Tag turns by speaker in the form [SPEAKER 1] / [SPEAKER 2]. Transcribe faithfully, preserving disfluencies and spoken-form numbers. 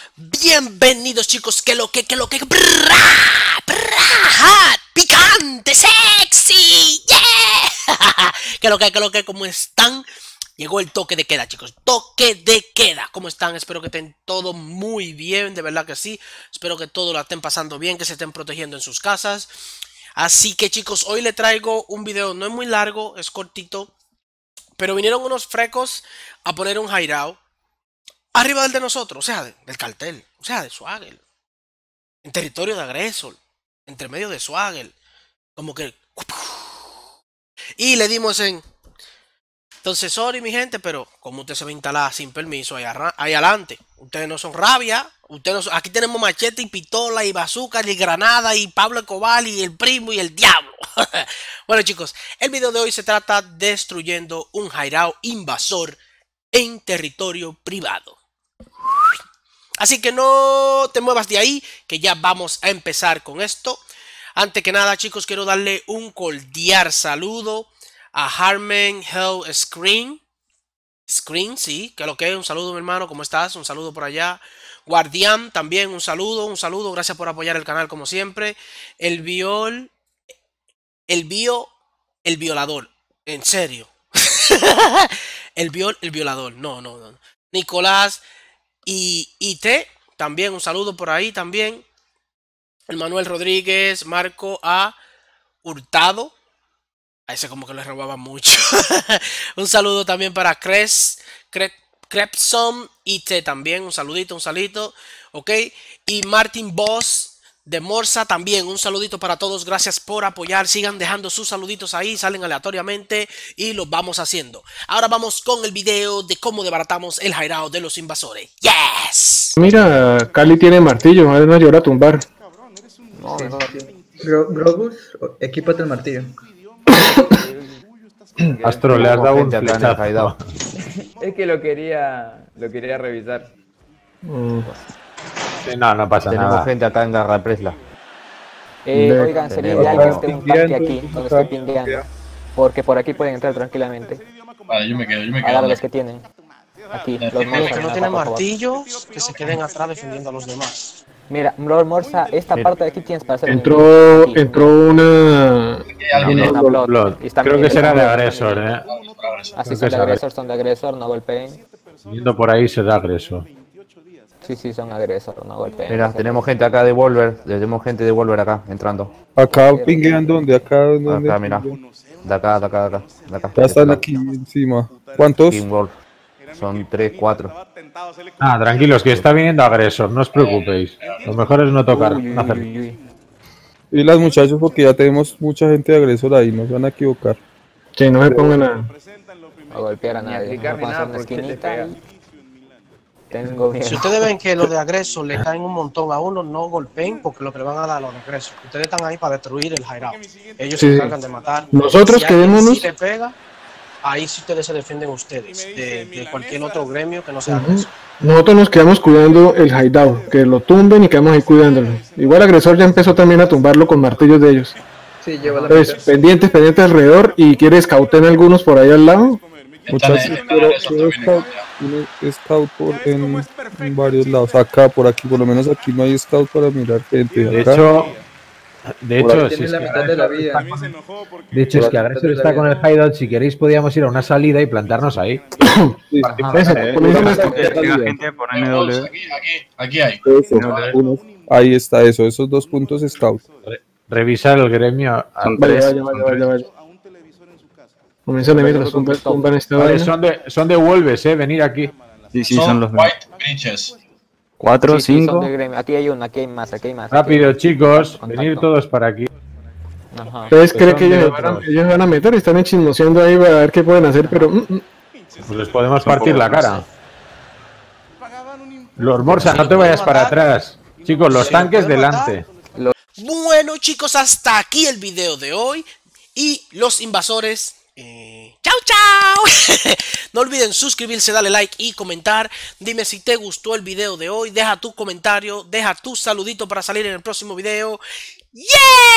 [SPEAKER 1] Bienvenidos chicos, que lo que, que lo que, brrra, brrra, picante, sexy, yeah, que lo que, que lo que, ¿cómo están? Llegó el toque de queda, chicos, toque de queda, ¿cómo están? Espero que estén todo muy bien, de verdad que sí, espero que todos la estén pasando bien, que se estén protegiendo en sus casas. Así que chicos, hoy les traigo un video, no es muy largo, es cortito, pero vinieron unos frecos a poner un hideout arriba del de nosotros, o sea, del cartel, o sea, de Swagger, en territorio de agresor, entre medio de Swagger, como que... Y le dimos en... Entonces, sorry mi gente, pero como usted se va a instalar sin permiso ahí, ahí adelante, ustedes no son rabia, ustedes no son... Aquí tenemos machete y pistola y bazooka y granada y Pablo Escobar y el primo y el diablo. Bueno chicos, el video de hoy se trata destruyendo un hideout invasor en territorio privado. Así que no te muevas de ahí, que ya vamos a empezar con esto. Antes que nada, chicos, quiero darle un cordial saludo a Harman Hell Screen. Screen, sí, que lo que es. Un saludo, mi hermano, ¿cómo estás? Un saludo por allá. Guardián, también un saludo, un saludo. Gracias por apoyar el canal, como siempre. El viol... El bio... El violador. En serio. El viol... El violador. No, no, no. Nicolás... Y I T, también un saludo por ahí también. El Manuel Rodríguez, Marco A. Hurtado. A ese como que le robaba mucho. Un saludo también para Cres, Cre, Crepson I T también. Un saludito, un saludito. Ok. Y Martin Boss de Morsa también. Un saludito para todos. Gracias por apoyar. Sigan dejando sus saluditos ahí. Salen aleatoriamente y los vamos haciendo. Ahora vamos con el video de cómo desbaratamos el hideout de los invasores. ¡Yes!
[SPEAKER 2] Mira, Cali tiene martillo. Ahora no llora a tumbar.
[SPEAKER 3] No, sí. Gro Grobus, equípate el martillo.
[SPEAKER 4] Astro, le has dado un flechazo.
[SPEAKER 5] Es que lo quería, lo quería revisar.
[SPEAKER 2] Mm.
[SPEAKER 4] Sí, no, no pasa
[SPEAKER 6] Tenemos
[SPEAKER 4] nada.
[SPEAKER 6] gente acá en Garra Presla.
[SPEAKER 5] Eh,
[SPEAKER 2] De-
[SPEAKER 5] oigan, sería
[SPEAKER 6] tenemos-
[SPEAKER 5] ideal que esté un tanque
[SPEAKER 2] Pingueando,
[SPEAKER 5] aquí, donde estoy pingueando. Porque por aquí pueden entrar tranquilamente.
[SPEAKER 7] Vale, yo me quedo, yo me
[SPEAKER 5] A
[SPEAKER 7] quedo.
[SPEAKER 5] dar los que tienen. Aquí, los
[SPEAKER 1] Los
[SPEAKER 5] Morsa,
[SPEAKER 1] que no
[SPEAKER 5] mira,
[SPEAKER 1] tienen
[SPEAKER 5] por favor.
[SPEAKER 1] martillos, que se queden atrás defendiendo a los demás.
[SPEAKER 5] Mira, Lord Morsa, esta
[SPEAKER 6] Mira.
[SPEAKER 5] parte de aquí tienes para hacer un
[SPEAKER 2] Entró,
[SPEAKER 5] aquí.
[SPEAKER 2] entró una...
[SPEAKER 5] Alguien
[SPEAKER 4] Blood,
[SPEAKER 5] una Blood.
[SPEAKER 4] Blood.
[SPEAKER 5] Y están
[SPEAKER 4] Creo que
[SPEAKER 5] viniendo
[SPEAKER 4] será de
[SPEAKER 5] también.
[SPEAKER 4] agresor, eh.
[SPEAKER 5] Así
[SPEAKER 4] Creo
[SPEAKER 5] son
[SPEAKER 4] que
[SPEAKER 5] de
[SPEAKER 4] es agresor.
[SPEAKER 5] agresor, son de agresor, no golpeen.
[SPEAKER 4] Yendo por ahí será agresor.
[SPEAKER 5] Sí, sí, son agresor, no golpeen.
[SPEAKER 6] Mira, tenemos gente acá de Volver. Tenemos gente de Volver acá, entrando.
[SPEAKER 8] Acá pinguean donde, acá donde.
[SPEAKER 6] Acá, mira. De acá, de acá, de acá. De acá.
[SPEAKER 8] Ya están aquí encima. ¿Cuántos?
[SPEAKER 6] Team Wolf. Son tres, cuatro.
[SPEAKER 4] Ah, tranquilos, que está viniendo agresor, no os preocupéis. Lo mejor es no tocar,
[SPEAKER 5] Uy, uy,
[SPEAKER 4] no hacer.
[SPEAKER 5] uy, uy.
[SPEAKER 8] Y las muchachos, porque ya tenemos mucha gente de agresor ahí, no se van a equivocar.
[SPEAKER 2] Que no se pongan a...
[SPEAKER 5] No golpear a nadie.
[SPEAKER 6] aplicar
[SPEAKER 5] No
[SPEAKER 6] ni
[SPEAKER 5] puedo hacer
[SPEAKER 6] nada
[SPEAKER 5] una
[SPEAKER 6] porque te
[SPEAKER 5] esquinita
[SPEAKER 6] pega.
[SPEAKER 5] y... Tengo miedo.
[SPEAKER 1] Si ustedes ven que los de agresor le caen un montón a uno, no golpeen porque lo que le van a dar a los de agresor. Ustedes están ahí para destruir el hideout. Ellos
[SPEAKER 2] Sí.
[SPEAKER 1] se encargan de matar.
[SPEAKER 2] Nosotros
[SPEAKER 1] si alguien
[SPEAKER 2] quedémonos-
[SPEAKER 1] sí le pega, ahí sí ustedes se defienden ustedes de, de cualquier otro gremio que no sea agresor.
[SPEAKER 2] Nosotros nos quedamos cuidando el hideout, que lo tumben y quedamos ahí cuidándolo. Igual el agresor ya empezó también a tumbarlo con martillos de ellos.
[SPEAKER 3] Sí, lleva la
[SPEAKER 2] Entonces,
[SPEAKER 3] mitad.
[SPEAKER 2] pendientes, pendientes alrededor y quiere escauten algunos por ahí al lado.
[SPEAKER 8] Muchachos,
[SPEAKER 7] Están en-
[SPEAKER 8] quiero,
[SPEAKER 7] están en
[SPEAKER 8] quiero
[SPEAKER 7] agresor,
[SPEAKER 8] scout, tiene scout por, en, en varios lados. Acá, por aquí, por lo menos aquí no hay scout para mirar gente.
[SPEAKER 4] De
[SPEAKER 8] Acá,
[SPEAKER 4] hecho, de
[SPEAKER 8] Por
[SPEAKER 4] hecho,
[SPEAKER 8] ahí
[SPEAKER 4] si
[SPEAKER 3] Tiene
[SPEAKER 4] es
[SPEAKER 3] la
[SPEAKER 4] que,
[SPEAKER 3] mitad de la vida.
[SPEAKER 4] de hecho, es que agresor está con el hideout, si queréis podíamos ir a una salida y plantarnos ahí.
[SPEAKER 8] sí,
[SPEAKER 2] Eso, comienzan a escautear.
[SPEAKER 7] Aquí, aquí, aquí hay.
[SPEAKER 8] eso, unos- ahí está eso, esos dos puntos scout.
[SPEAKER 4] Revisar el gremio.
[SPEAKER 2] Vaya, vaya, vaya, vaya, vaya. Comienzan a mientras tumban, tumban esta
[SPEAKER 4] Vale,
[SPEAKER 2] vaina.
[SPEAKER 4] son de, son de Wolves, eh, venir aquí.
[SPEAKER 9] Sí, sí,
[SPEAKER 7] son,
[SPEAKER 9] son los
[SPEAKER 7] White Breaches.
[SPEAKER 9] cuatro,
[SPEAKER 5] Sí, sí, son
[SPEAKER 9] cinco.
[SPEAKER 5] de gremio. Aquí hay uno, aquí hay más, aquí hay más.
[SPEAKER 4] Rápido,
[SPEAKER 5] Aquí hay
[SPEAKER 4] chicos,
[SPEAKER 5] contacto.
[SPEAKER 4] venir todos para aquí.
[SPEAKER 5] Ajá.
[SPEAKER 2] ¿Ustedes
[SPEAKER 4] que
[SPEAKER 2] creen
[SPEAKER 4] son
[SPEAKER 2] que
[SPEAKER 4] de
[SPEAKER 2] ellos se van, a,
[SPEAKER 4] otros.
[SPEAKER 2] ellos se van a meter? Están chismoseando ahí para ver qué pueden hacer, pero... mm, mm.
[SPEAKER 4] Pues les podemos partir la cara. Los Morsa, no te vayas para atrás. Chicos, los
[SPEAKER 1] Sí, lo
[SPEAKER 4] tanques
[SPEAKER 1] pueden
[SPEAKER 4] delante.
[SPEAKER 1] Bueno chicos, hasta aquí el video de hoy. Y los invasores... Eh, ¡Chao, chao! No olviden suscribirse, darle like y comentar. Dime si te gustó el video de hoy. Deja tu comentario, deja tu saludito para salir en el próximo video. ¡Yeah!